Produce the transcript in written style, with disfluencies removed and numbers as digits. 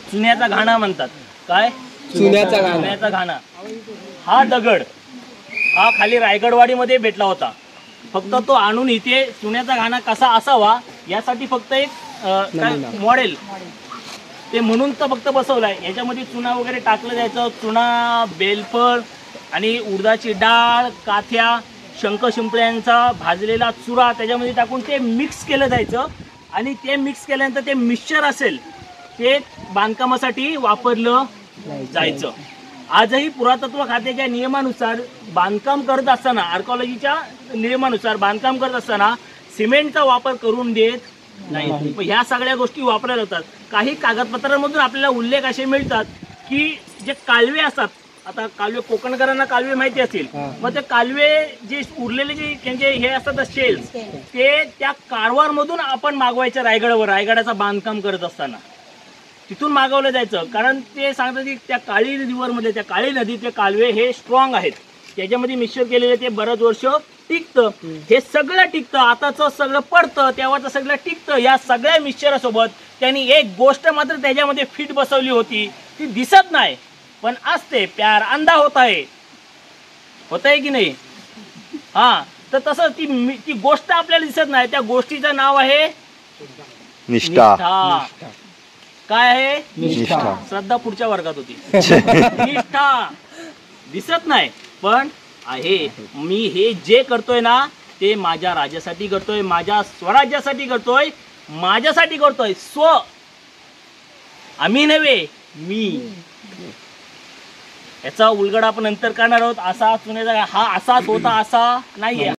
चुन्याचा घाणा म्हणतात. काय चुन्याचा घाणा. हा दगड हा खाली रायगडवाडीमध्ये भेटला होता. फक्त तो आणून इथे चुन्याचा घाणा कसा असावा यासाठी फक्त एक मॉडेल ते म्हणून तर फक्त बसवलाय. याच्यामध्ये चुना वगैरे टाकलं जायचं. चुना, बेलफळ आणि उडदाची डाळ, काथ्या, शंख शिंपल्यांचा भाजलेला चुरा त्याच्यामध्ये टाकून ते मिक्स केलं जायचं. आणि ते मिक्स केल्यानंतर ते मिक्सचर असेल ते बांधकामासाठी वापरलं जायचं. आजही पुरातत्व खात्याच्या नियमानुसार बांधकाम करत असताना, आर्कॉलॉजीच्या नियमानुसार बांधकाम करत असताना सिमेंटचा वापर करून देत नाही. ह्या सगळ्या गोष्टी वापरल्या जातात. काही कागदपत्रांमधून आपल्याला उल्लेख असे मिळतात की जे कालवे असतात, आता कालवे कोकणकरांना कालवे माहिती असतील, मग ते कालवे जे उरलेले जे त्यांचे हे असतात शेल्स ते त्या कारवारमधून आपण मागवायचं. रायगडाचं बांधकाम करत असताना तिथून मागवलं जायचं. कारण ते सांगतात की त्या काळी रिव्हरमध्ये, त्या काळी नदीतले कालवे हे स्ट्रॉंग आहेत, त्याच्यामध्ये मिक्सचर केलेले ते बरंच वर्ष टिकतं. हे सगळं टिकतं. आताचं सगळं पडतं, तेव्हाचं सगळं टिकतं. या सगळ्या मिक्सचरासोबत त्यांनी एक गोष्ट मात्र त्याच्यामध्ये फिट बसवली होती, ती दिसत नाही पण असते. प्यार अंधा होत आहे की नाही? हा, तर तसं ती गोष्ट आपल्याला दिसत नाही. त्या गोष्टीचं नाव आहे निष्ठा. काय आहे? निष्ठा. श्रद्धा पुढच्या वर्गात होती. निष्ठा दिसत नाही पण आहे. मी हे जे करतोय ना ते माझ्या राज्यासाठी करतोय, माझ्या स्वराज्यासाठी करतोय, माझ्यासाठी करतोय. आम्ही नव्हे, मी. याचा उलगडा आपण नंतर करणार आहोत. असा चुन्याचा हा असाच होता असा नाहीये.